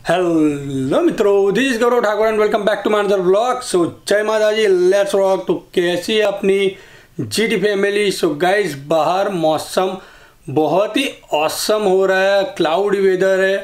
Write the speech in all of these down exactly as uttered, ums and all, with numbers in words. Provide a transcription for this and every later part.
Hello मित्रों, this is Gaurav Thakur and welcome back to my another vlog. So जय माता जी, let's rock. तो कैसी है अपनी जीटी फैमिली? सो गाइस, बाहर मौसम बहुत ही ऑसम हो रहा है, क्लाउडी वेदर है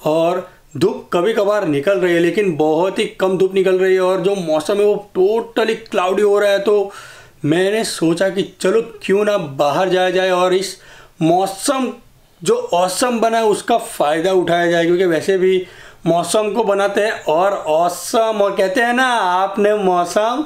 और धूप कभी कभार निकल रही है, लेकिन बहुत ही कम धूप निकल रही है और जो मौसम है वो टोटली क्लाउडी हो रहा है। तो मैंने सोचा कि चलो क्यों ना बाहर जाया जाए और इस मौसम जो ऑसम बना है उसका फ़ायदा उठाया जाए, क्योंकि वैसे भी मौसम को बनाते हैं और ऑसम, और कहते हैं ना आपने मौसम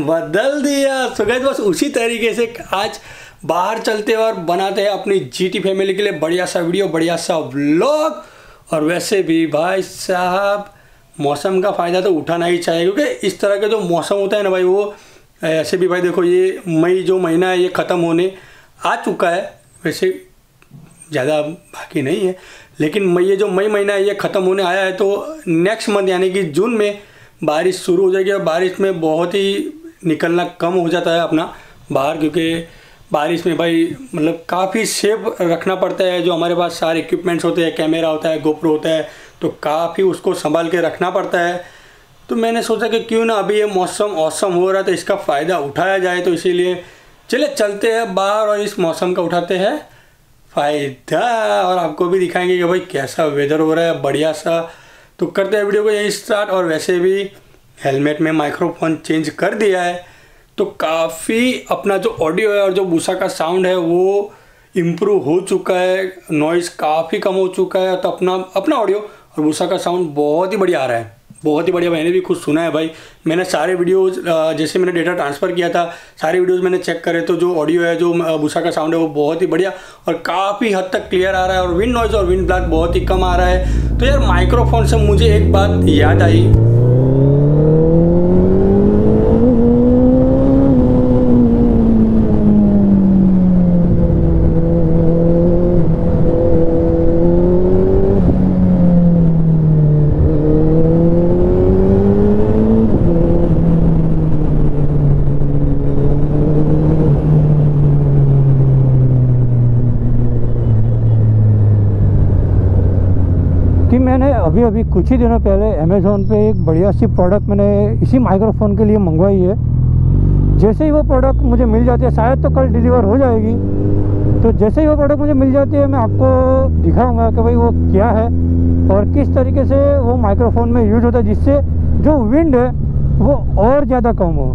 बदल दिया। सो गाइस, बस उसी तरीके से आज बाहर चलते हैं और बनाते हैं अपनी जीटी फैमिली के लिए बढ़िया सा वीडियो, बढ़िया सा व्लॉग। और वैसे भी भाई साहब, मौसम का फ़ायदा तो उठाना ही चाहिए, क्योंकि इस तरह के जो मौसम होता है ना भाई, वो ऐसे भी भाई देखो, ये मई जो महीना है ये ख़त्म होने आ चुका है। वैसे ज़्यादा बाकी नहीं है, लेकिन मई ये जो मई महीना है ये ख़त्म होने आया है। तो नेक्स्ट मंथ यानी कि जून में बारिश शुरू हो जाएगी और बारिश में बहुत ही निकलना कम हो जाता है अपना बाहर, क्योंकि बारिश में भाई मतलब काफ़ी सेफ रखना पड़ता है। जो हमारे पास सारे इक्विपमेंट्स होते हैं, कैमरा होता है, गोप्रो होता है, तो काफ़ी उसको संभाल के रखना पड़ता है। तो मैंने सोचा कि क्यों ना अभी ये मौसम औसम हो रहा है तो इसका फ़ायदा उठाया जाए। तो इसीलिए चले चलते हैं बाहर और इस मौसम का उठाते हैं फ़ायदा, और आपको भी दिखाएंगे कि भाई कैसा वेदर हो रहा है बढ़िया सा। तो करते हैं वीडियो को यही स्टार्ट। और वैसे भी हेलमेट में माइक्रोफोन चेंज कर दिया है, तो काफ़ी अपना जो ऑडियो है और जो बूसा का साउंड है वो इम्प्रूव हो चुका है, नॉइज़ काफ़ी कम हो चुका है। तो अपना अपना ऑडियो और बूसा का साउंड बहुत ही बढ़िया आ रहा है, बहुत ही बढ़िया। मैंने भी खुद सुना है भाई, मैंने सारे वीडियोस जैसे मैंने डेटा ट्रांसफ़र किया था, सारे वीडियोस मैंने चेक करे तो जो ऑडियो है, जो बूसा का साउंड है वो बहुत ही बढ़िया और काफ़ी हद तक क्लियर आ रहा है। और विंड नॉइज़ और विंड ब्लॉक बहुत ही कम आ रहा है। तो यार, माइक्रोफोन से मुझे एक बात याद आई, कि मैंने अभी अभी कुछ ही दिनों पहले अमेज़ोन पे एक बढ़िया सी प्रोडक्ट मैंने इसी माइक्रोफोन के लिए मंगवाई है। जैसे ही वो प्रोडक्ट मुझे मिल जाती है, शायद तो कल डिलीवर हो जाएगी, तो जैसे ही वो प्रोडक्ट मुझे मिल जाती है मैं आपको दिखाऊंगा कि भाई वो क्या है और किस तरीके से वो माइक्रोफोन में यूज होता है, जिससे जो विंड है वो और ज़्यादा कम हो।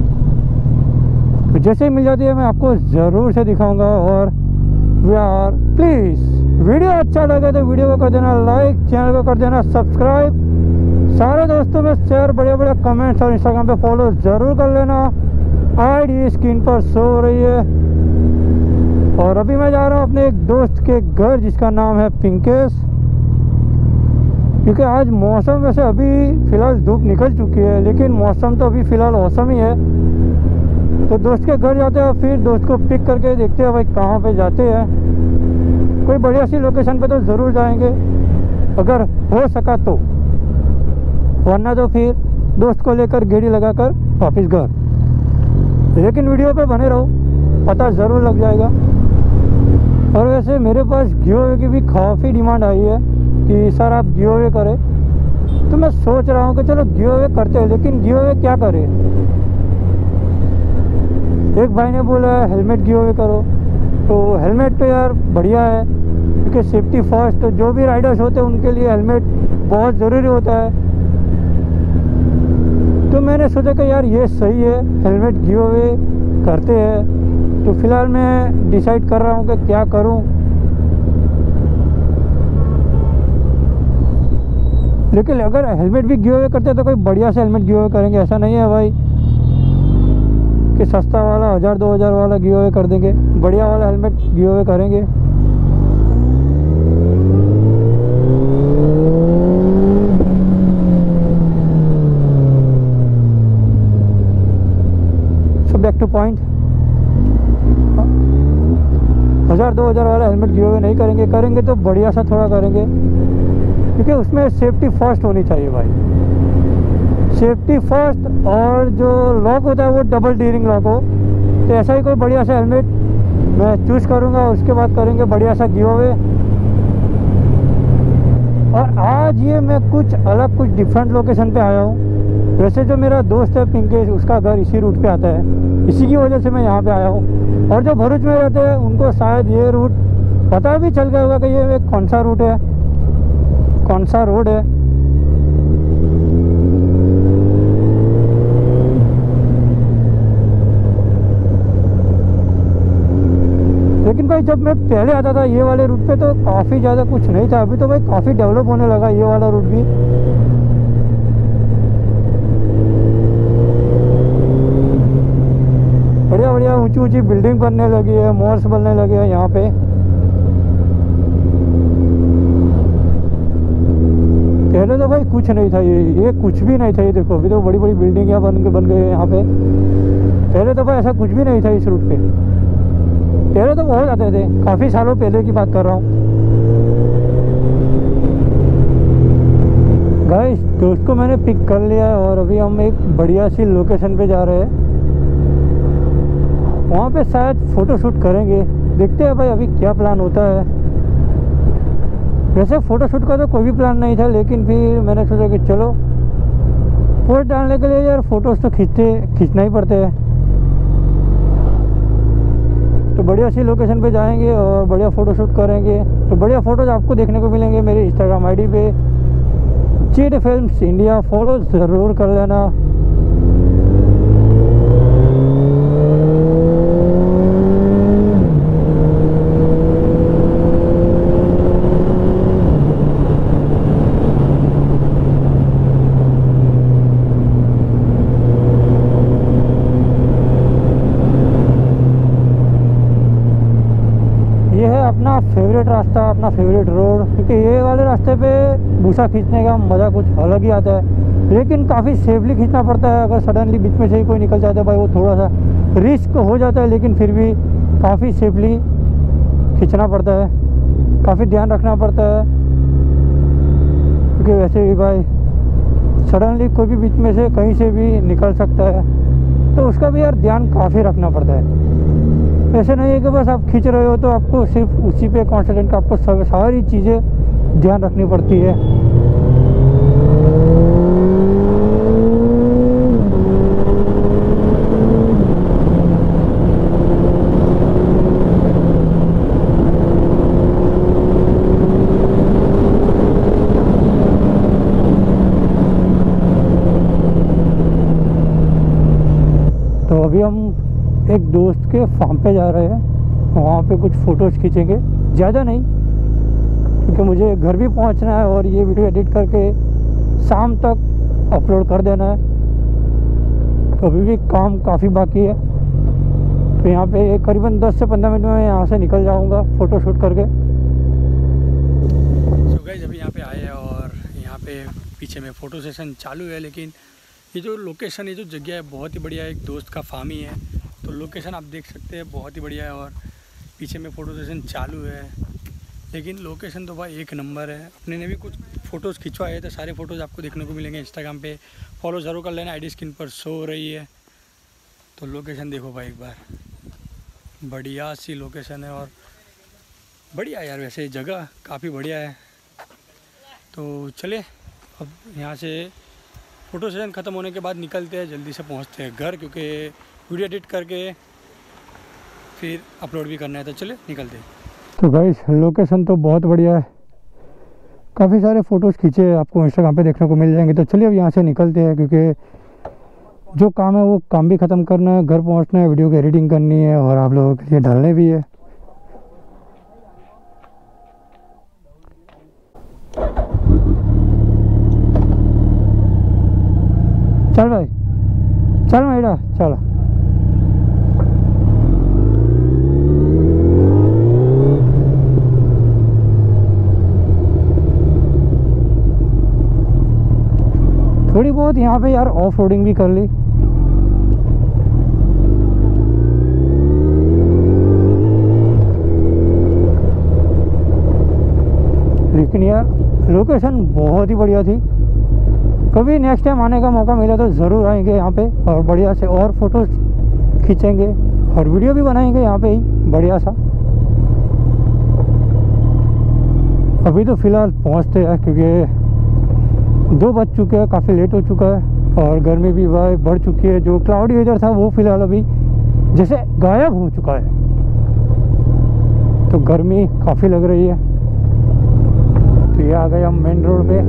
तो जैसे ही मिल जाती है मैं आपको ज़रूर से दिखाऊँगा। और यार प्लीज़, वीडियो अच्छा लगे तो वीडियो को कर देना लाइक, चैनल को कर देना सब्सक्राइब, सारे दोस्तों में शेयर, बड़े बड़े कमेंट्स और इंस्टाग्राम पे फॉलो ज़रूर कर लेना। आईडी स्क्रीन पर शो हो रही है। और अभी मैं जा रहा हूँ अपने एक दोस्त के घर जिसका नाम है पिंकेश, क्योंकि आज मौसम वैसे अभी फ़िलहाल धूप निकल चुकी है, लेकिन मौसम तो अभी फ़िलहाल मौसम ही है। तो दोस्त के घर जाते हैं, फिर दोस्त को पिक करके देखते हैं भाई कहाँ पे जाते हैं। कोई बढ़िया सी लोकेशन पे तो ज़रूर जाएंगे अगर हो सका तो, वरना तो फिर दोस्त को लेकर गेड़ी लगाकर वापस घर। लेकिन वीडियो पे बने रहो, पता ज़रूर लग जाएगा। और वैसे मेरे पास गिव की भी काफ़ी डिमांड आई है कि सर आप गिव करें, तो मैं सोच रहा हूँ कि चलो गिव करते हैं, लेकिन गिव क्या करें। एक भाई ने बोला हेलमेट गिव करो, तो हेलमेट तो यार बढ़िया है, क्योंकि सेफ्टी फर्स्ट, तो जो भी राइडर्स होते हैं उनके लिए हेलमेट बहुत ज़रूरी होता है। तो मैंने सोचा कि यार ये सही है, हेलमेट गिव अवे करते हैं। तो फिलहाल मैं डिसाइड कर रहा हूँ कि क्या करूँ। लेकिन अगर हेलमेट भी गिव अवे करते हैं तो कोई बढ़िया से हेलमेट गिव अवे करेंगे, ऐसा नहीं है भाई कि सस्ता वाला हज़ार दो हज़ार वाला गिव अवे कर देंगे। बढ़िया वाला हेलमेट गिव अवे करेंगे। सो बैक टू पॉइंट, हज़ार दो हज़ार वाला हेलमेट गिव अवे नहीं करेंगे, करेंगे तो बढ़िया सा थोड़ा करेंगे, क्योंकि उसमें सेफ्टी फर्स्ट होनी चाहिए भाई। सेफ्टी फर्स्ट, और जो लॉक होता है वो डबल डीरिंग लॉक हो। तो ऐसा ही कोई बढ़िया सा हेलमेट मैं चूज़ करूँगा, उसके बाद करेंगे बढ़िया सा गिव अवे। और आज ये मैं कुछ अलग कुछ डिफरेंट लोकेशन पे आया हूँ। वैसे जो मेरा दोस्त है पिंकेश, उसका घर इसी रूट पे आता है, इसी की वजह से मैं यहाँ पे आया हूँ। और जो भरूच में रहते हैं उनको शायद ये रूट पता भी चल गया होगा कि ये कौन सा रूट है, कौन सा रोड है। लेकिन भाई जब मैं पहले आता था ये वाले रूट पे तो काफ़ी ज़्यादा कुछ नहीं था, अभी तो भाई काफ़ी डेवलप होने लगा ये वाला रूट भी। बढ़िया बढ़िया ऊंची ऊंची बिल्डिंग बनने लगी है, मॉल्स बनने लगे हैं यहाँ पे। पहले तो भाई कुछ नहीं था, ये ये कुछ भी नहीं था। ये देखो अभी तो बड़ी बड़ी बिल्डिंग यहाँ बन के बन गई है यहाँ पे। पहले तो भाई ऐसा कुछ भी नहीं था इस रूट पे। पहले तो बहुत आते थे, काफ़ी सालों पहले की बात कर रहा हूँ। गाइस दोस्त को मैंने पिक कर लिया है और अभी हम एक बढ़िया सी लोकेशन पे जा रहे हैं। वहाँ पे शायद फ़ोटो शूट करेंगे, देखते हैं भाई अभी क्या प्लान होता है। वैसे फ़ोटो शूट का तो कोई भी प्लान नहीं था, लेकिन फिर मैंने सोचा कि चलो पोस्ट डालने के लिए यार फ़ोटोज़ तो खींचते खींचना ही पड़ते हैं। तो बढ़िया सी लोकेशन पे जाएंगे और बढ़िया फ़ोटो शूट करेंगे। तो बढ़िया फ़ोटोज़ आपको देखने को मिलेंगे मेरे इंस्टाग्राम आईडी पे जीटी फिल्म्स इंडिया। फॉलो ज़रूर कर लेना। अपना फेवरेट रास्ता, अपना फेवरेट रोड, क्योंकि ये वाले रास्ते पे भूसा खींचने का मज़ा कुछ अलग ही आता है। लेकिन काफ़ी सेफली खींचना पड़ता है। अगर सडनली बीच में से ही कोई निकल जाता है भाई वो थोड़ा सा रिस्क हो जाता है, लेकिन फिर भी काफ़ी सेफली खींचना पड़ता है, काफ़ी ध्यान रखना पड़ता है। क्योंकि वैसे भी भाई सडनली कोई भी बीच में से कहीं से भी निकल सकता है, तो उसका भी यार ध्यान काफ़ी रखना पड़ता है। ऐसे नहीं है कि बस आप खींच रहे हो तो आपको सिर्फ उसी पे कॉन्सेंट्रेट, आपको सब सारी चीज़ें ध्यान रखनी पड़ती है। तो अभी हम एक दोस्त के फार्म पे जा रहे हैं, वहाँ पे कुछ फ़ोटोज़ खींचेंगे, ज़्यादा नहीं, क्योंकि मुझे घर भी पहुँचना है और ये वीडियो एडिट करके शाम तक अपलोड कर देना है। तो अभी भी काम काफ़ी बाकी है। तो यहाँ पे करीबन दस से पंद्रह मिनट में यहाँ से निकल जाऊँगा फ़ोटो शूट करके। सो गाइस अभी यहाँ पे आए हैं और यहाँ पे पीछे में फ़ोटो सेशन चालू है। लेकिन ये जो लोकेशन, ये जो जगह है बहुत ही बढ़िया है। एक दोस्त का फार्म ही है, तो लोकेशन आप देख सकते हैं बहुत ही बढ़िया है। और पीछे में फ़ोटो सेशन चालू है, लेकिन लोकेशन तो भाई एक नंबर है। अपने ने भी कुछ फ़ोटोज़ खिंचवाए तो सारे फ़ोटोज़ आपको देखने को मिलेंगे इंस्टाग्राम पे। फॉलो ज़रूर कर लेना, आईडी स्क्रीन पर शो हो रही है। तो लोकेशन देखो भाई एक बार, बढ़िया सी लोकेशन है और बढ़िया यार। वैसे जगह काफ़ी बढ़िया है। तो चले अब यहाँ से फ़ोटो सेशन ख़त्म होने के बाद निकलते हैं, जल्दी से पहुँचते हैं घर, क्योंकि वीडियो एडिट करके फिर अपलोड भी करना है। तो चले निकलते हैं। तो गाइस लोकेशन तो बहुत बढ़िया है, काफ़ी सारे फ़ोटोज़ खींचे आपको इंस्टाग्राम पे देखने को मिल जाएंगे। तो चलिए अब यहाँ से निकलते हैं, क्योंकि जो काम है वो काम भी ख़त्म करना है, घर पहुँचना है, वीडियो की एडिटिंग करनी है और आप लोगों के लिए डालने भी है। चल भाई चल मेरा चल। थोड़ी बहुत यहाँ पे यार ऑफ रोडिंग भी कर ली। लेकिन यार लोकेशन बहुत ही बढ़िया थी। कभी नेक्स्ट टाइम आने का मौका मिला तो ज़रूर आएंगे यहाँ पे और बढ़िया से और फोटोज़ खींचेंगे और वीडियो भी बनाएंगे यहाँ पे ही बढ़िया सा। अभी तो फ़िलहाल पहुंचते हैं क्योंकि दो बज चुके हैं, काफ़ी लेट हो चुका है और गर्मी भी भाई बढ़ चुकी है। जो क्लाउडी वेदर था वो फ़िलहाल अभी जैसे गायब हो चुका है, तो गर्मी काफ़ी लग रही है। तो ये आ गए हम मेन रोड पे।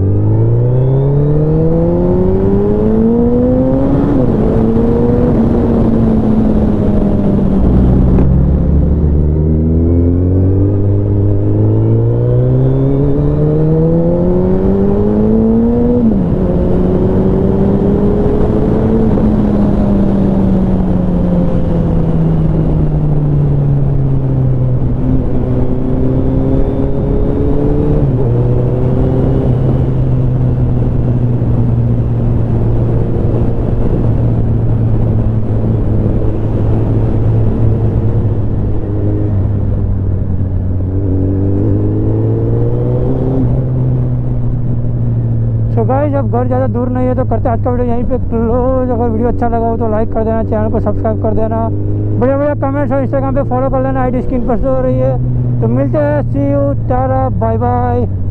तो गाइस अब घर ज़्यादा दूर नहीं है तो करते आज का वीडियो यहीं पे क्लोज। अगर वीडियो अच्छा लगा हो तो लाइक कर देना, चैनल को सब्सक्राइब कर देना, बढ़िया बढ़िया कमेंट्स और इंस्टाग्राम पे फॉलो कर लेना, आईडी स्क्रीन पर शो हो रही है। तो मिलते हैं, see you, tata, bye bye.